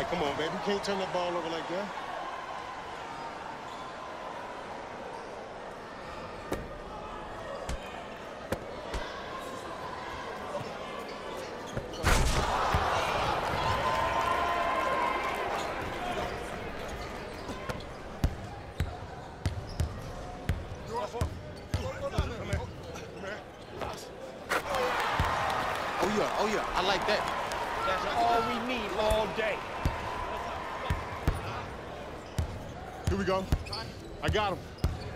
Come on, baby. You can't turn that ball over like that. Oh yeah, I like that. That's all we need all day. Here we go. I got him.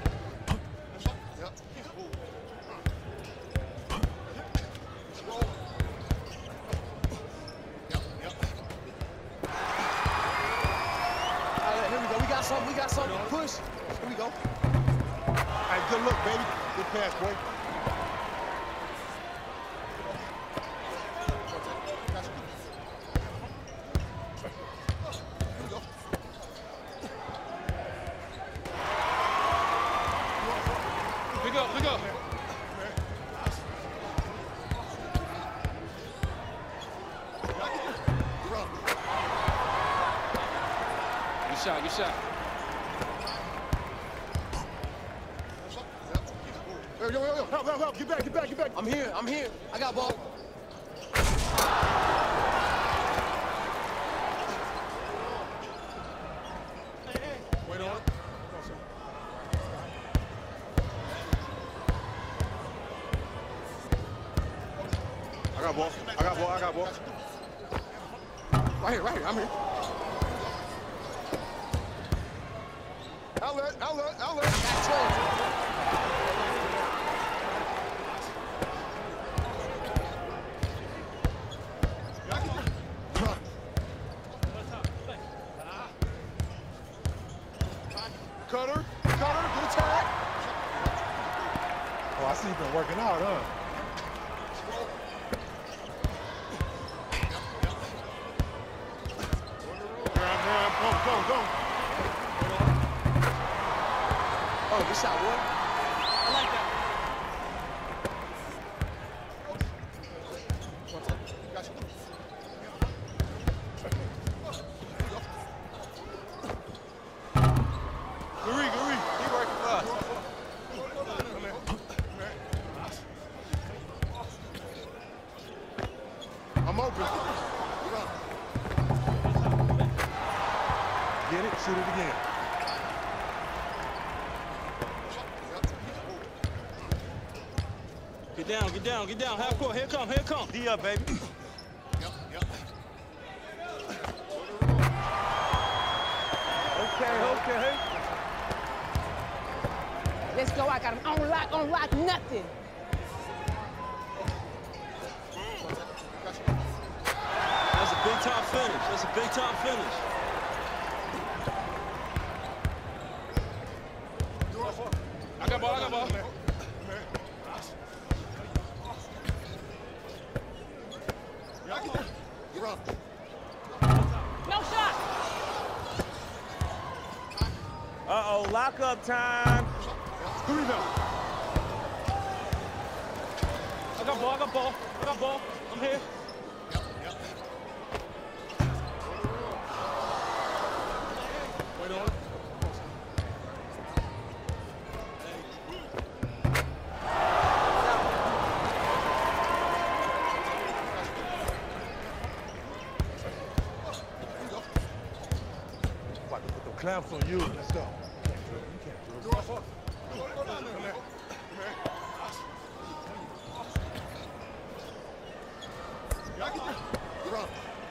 Here we go. We got something. We got something. Push. Here we go. All right, good look, baby. Good pass, boy. Pick up. Good shot. Yo. Help. Get back. I'm here. I got ball. Wait on it. I got ball. Right here. I'm here. Outlet. Back towards it. Cutter, good attack. Oh, I see you've been working out, huh? Go. Oh, good shot, boy. I like that. Gary. He working for us. I'm open. Get it, shoot it again. Get down. Half court. Here come. D up, baby. Okay. Let's go. I got him on lock, nothing. That's a big time finish. I got ball. No shot. Uh-oh, lock-up time. Who we know? I got ball. I'm here. Wait on it. About to put the clamps on you. Let's go. You can't dribble. Come here. Run.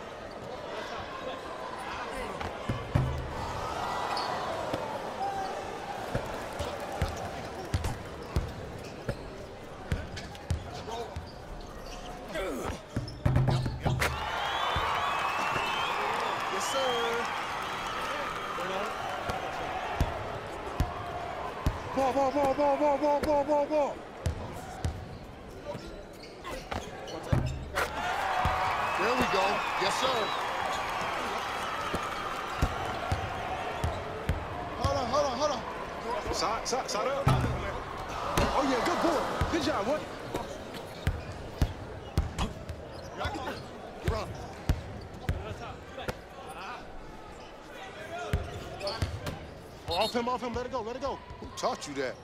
Yes, sir. Ball. There we go. Yes, sir. Hold on. Side up. Oh, yeah, good boy. Good job, what? Run. Off him, let it go, let it go. Who taught you that?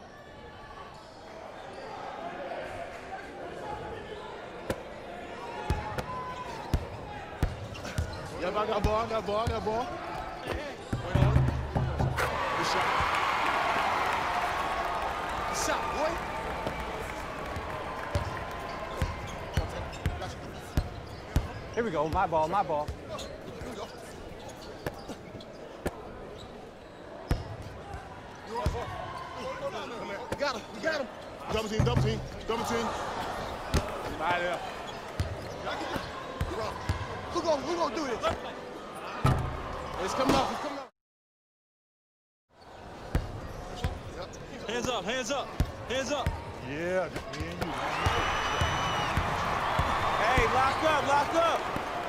Yep, I got ball, I got ball, I got ball. Wait on it. Good shot. Good shot, boy. Here we go. My ball, my ball. We got him, we got him. Double team, double team, double team. Right there. Who gonna do this? It's coming off, it's coming off. Hands up, hands up, hands up. Yeah, me and you. Hey, lock up, lock up.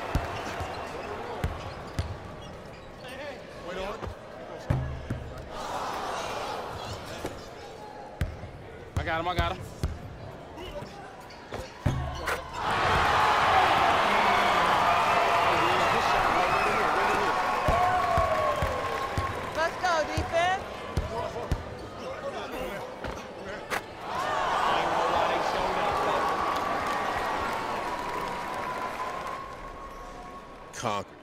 Wait on it. I got him, I got him. Let's go, defense. Conquer.